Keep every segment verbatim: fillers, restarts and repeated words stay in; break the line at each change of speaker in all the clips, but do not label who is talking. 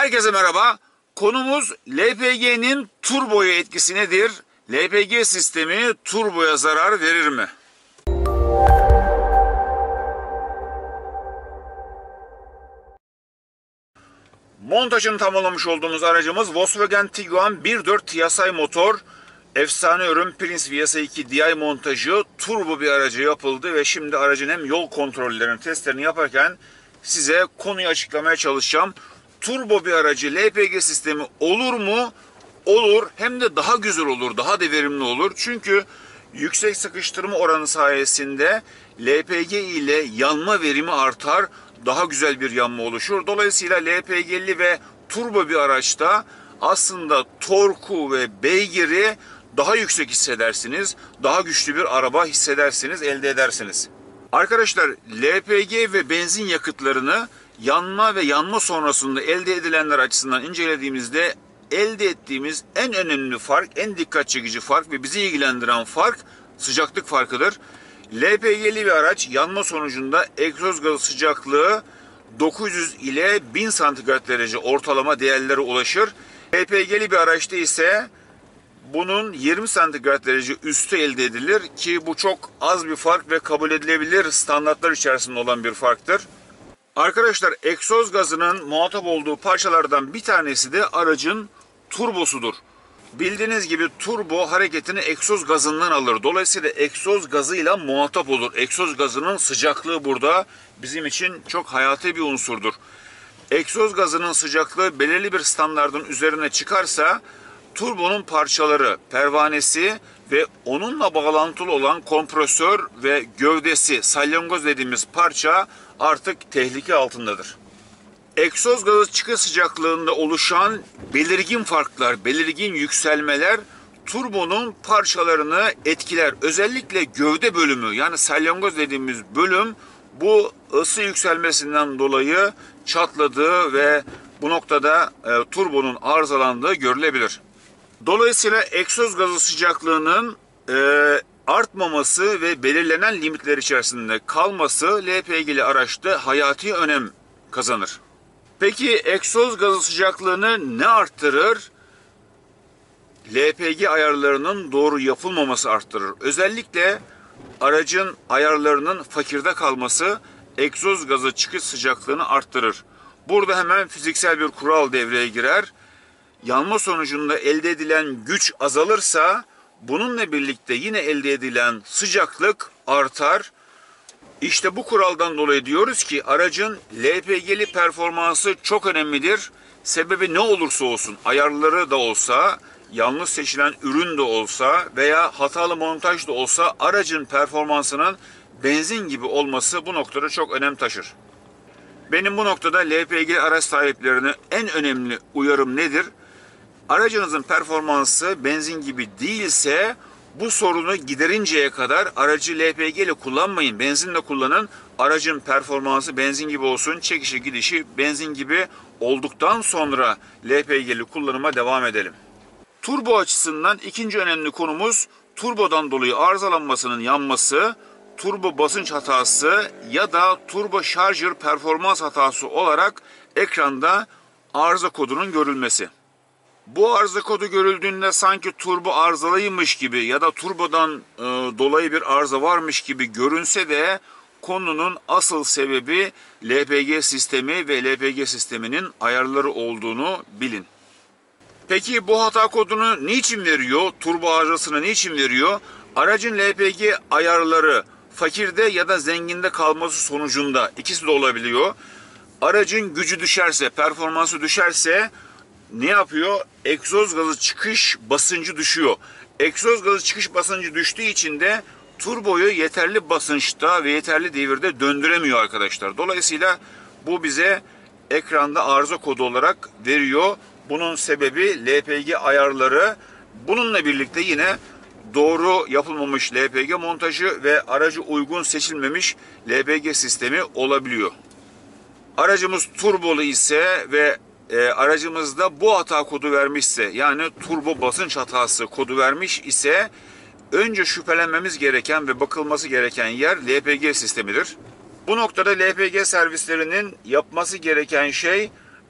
Herkese merhaba. Konumuz L P G'nin turboya etkisi nedir? L P G sistemi turboya zarar verir mi? Montajını tamamlamış olduğumuz aracımız Volkswagen Tiguan bir nokta dört T S I motor. Efsane ürün Prince V S iki D I montajı turbo bir aracı yapıldı ve şimdi aracın hem yol kontrollerini, testlerini yaparken size konuyu açıklamaya çalışacağım. Turbo bir aracı L P G sistemi olur mu? Olur. Hem de daha güzel olur, daha da verimli olur. Çünkü yüksek sıkıştırma oranı sayesinde L P G ile yanma verimi artar, daha güzel bir yanma oluşur. Dolayısıyla L P G'li ve turbo bir araçta aslında torku ve beygiri daha yüksek hissedersiniz, daha güçlü bir araba hissedersiniz, elde edersiniz. Arkadaşlar, L P G ve benzin yakıtlarını yanma ve yanma sonrasında elde edilenler açısından incelediğimizde elde ettiğimiz en önemli fark, en dikkat çekici fark ve bizi ilgilendiren fark sıcaklık farkıdır. L P G'li bir araç yanma sonucunda egzoz gazı sıcaklığı dokuz yüz ile bin santigrat derece ortalama değerlere ulaşır. L P G'li bir araçta ise bunun yirmi santigrat derece üstü elde edilir ki bu çok az bir fark ve kabul edilebilir standartlar içerisinde olan bir farktır. Arkadaşlar, egzoz gazının muhatap olduğu parçalardan bir tanesi de aracın turbosudur. Bildiğiniz gibi turbo hareketini egzoz gazından alır. Dolayısıyla egzoz gazıyla muhatap olur. Egzoz gazının sıcaklığı burada bizim için çok hayati bir unsurdur. Egzoz gazının sıcaklığı belirli bir standardın üzerine çıkarsa turbonun parçaları, pervanesi ve onunla bağlantılı olan kompresör ve gövdesi, salyangoz dediğimiz parça artık tehlike altındadır. Egzoz gazı çıkış sıcaklığında oluşan belirgin farklar, belirgin yükselmeler turbonun parçalarını etkiler. Özellikle gövde bölümü, yani salyangoz dediğimiz bölüm bu ısı yükselmesinden dolayı çatladığı ve bu noktada e, turbonun arızalandığı görülebilir. Dolayısıyla egzoz gazı sıcaklığının e, artmaması ve belirlenen limitler içerisinde kalması L P G'li araçta hayati önem kazanır. Peki egzoz gazı sıcaklığını ne arttırır? L P G ayarlarının doğru yapılmaması arttırır. Özellikle aracın ayarlarının fakirde kalması egzoz gazı çıkış sıcaklığını arttırır. Burada hemen fiziksel bir kural devreye girer. Yanma sonucunda elde edilen güç azalırsa bununla birlikte yine elde edilen sıcaklık artar. İşte bu kuraldan dolayı diyoruz ki aracın L P G'li performansı çok önemlidir. Sebebi ne olursa olsun, ayarları da olsa, yanlış seçilen ürün de olsa veya hatalı montaj da olsa aracın performansının benzin gibi olması bu noktada çok önem taşır. Benim bu noktada L P G araç sahiplerine en önemli uyarım nedir? Aracınızın performansı benzin gibi değilse bu sorunu giderinceye kadar aracı L P G ile kullanmayın. Benzinle kullanın. Aracın performansı benzin gibi olsun. Çekişi gidişi benzin gibi olduktan sonra L P G'li kullanıma devam edelim. Turbo açısından ikinci önemli konumuz turbodan dolayı arızalanmasının yanması, turbo basınç hatası ya da turbo şarjör performans hatası olarak ekranda arıza kodunun görülmesi. Bu arıza kodu görüldüğünde sanki turbo arızalıymış gibi ya da turbodan e, dolayı bir arıza varmış gibi görünse de konunun asıl sebebi L P G sistemi ve L P G sisteminin ayarları olduğunu bilin. Peki bu hata kodunu niçin veriyor? Turbo arızasını niçin veriyor? Aracın L P G ayarları fakirde ya da zenginde kalması sonucunda, ikisi de olabiliyor. Aracın gücü düşerse, performansı düşerse ne yapıyor? Egzoz gazı çıkış basıncı düşüyor. Egzoz gazı çıkış basıncı düştüğü için de turboyu yeterli basınçta ve yeterli devirde döndüremiyor arkadaşlar. Dolayısıyla bu bize ekranda arıza kodu olarak veriyor. Bunun sebebi L P G ayarları. Bununla birlikte yine doğru yapılmamış L P G montajı ve aracı uygun seçilmemiş L P G sistemi olabiliyor. Aracımız turbolu ise ve e, aracımızda bu hata kodu vermişse, yani turbo basınç hatası kodu vermiş ise önce şüphelenmemiz gereken ve bakılması gereken yer L P G sistemidir. Bu noktada L P G servislerinin yapması gereken şey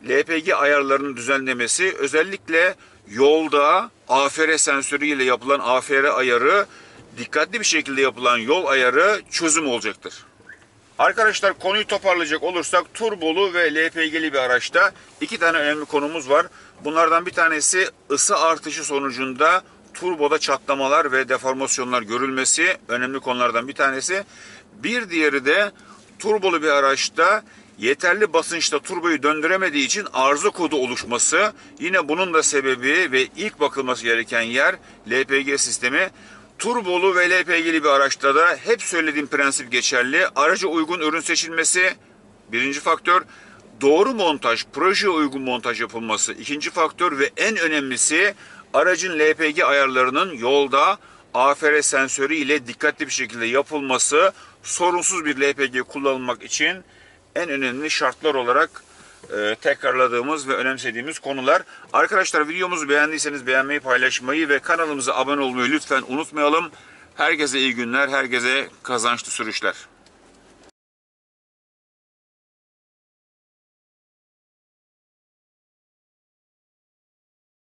L P G ayarlarının düzenlemesi, özellikle yolda A F R sensörüyle yapılan A F R ayarı, dikkatli bir şekilde yapılan yol ayarı çözüm olacaktır. Arkadaşlar, konuyu toparlayacak olursak, turbolu ve L P G'li bir araçta iki tane önemli konumuz var. Bunlardan bir tanesi ısı artışı sonucunda turboda çatlamalar ve deformasyonlar görülmesi, önemli konulardan bir tanesi. Bir diğeri de turbolu bir araçta yeterli basınçta turboyu döndüremediği için arıza kodu oluşması. Yine bunun da sebebi ve ilk bakılması gereken yer L P G sistemi. Turbolu ve L P G'li bir araçta da hep söylediğim prensip geçerli. Araca uygun ürün seçilmesi birinci faktör. Doğru montaj, projeye uygun montaj yapılması ikinci faktör ve en önemlisi aracın L P G ayarlarının yolda A F R sensörü ile dikkatli bir şekilde yapılması, sorunsuz bir L P G kullanılmak için en önemli şartlar olarak e, tekrarladığımız ve önemsediğimiz konular. Arkadaşlar, videomuzu beğendiyseniz beğenmeyi, paylaşmayı ve kanalımıza abone olmayı lütfen unutmayalım. Herkese iyi günler, herkese kazançlı sürüşler.